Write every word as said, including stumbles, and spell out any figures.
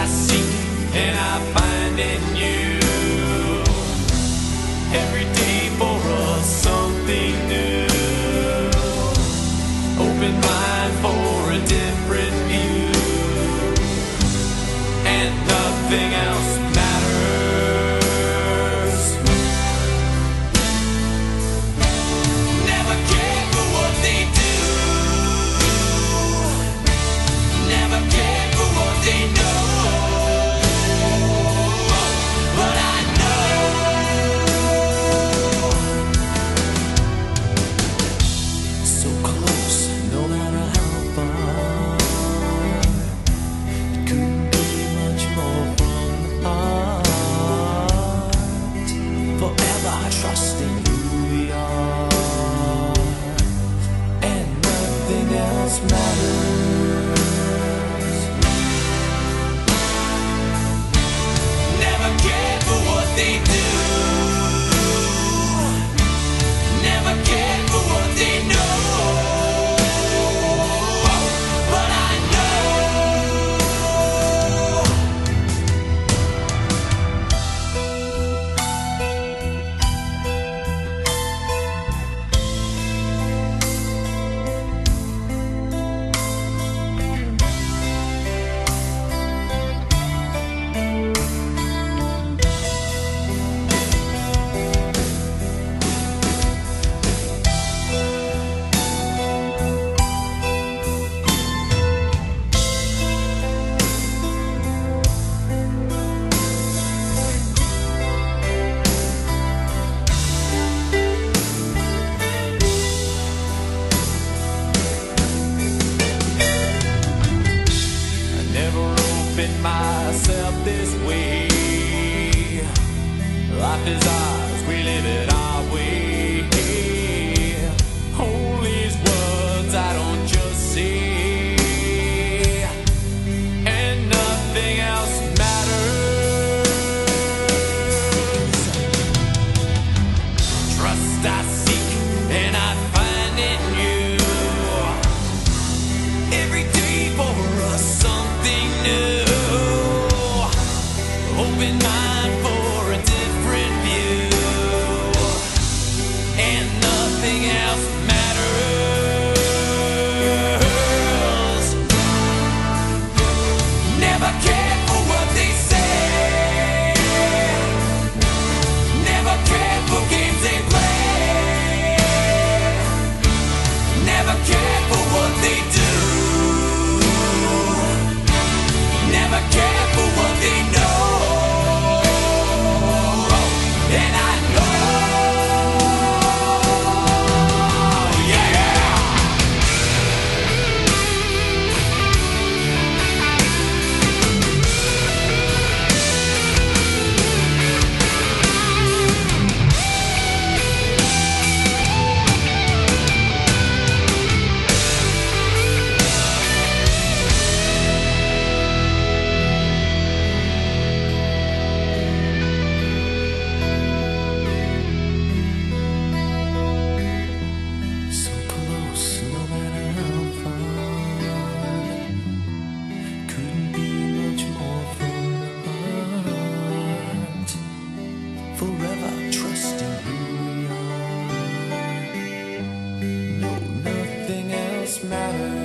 I seek and I find in you. Every day for us something new. Open mind for a different view, and nothing else matters. Never care for what they do. Never care for what they know. But I know so close, no matter how far. It couldn't be much more from the heart. Forever trusting who we are, and nothing else matters. Never care for what they do. Never care for what they know. But I know myself this way. Life is ours, we live it our way. Hold these words I don't just say, and nothing else matters. Trust I seek and I find in you. Every day for us something new. Open mind for a different view, and nothing else matters. Never care for what they say. Never care for games they play. Never care for what they do. Never care for what they know. And I forever trusting who we are. No, nothing else matters.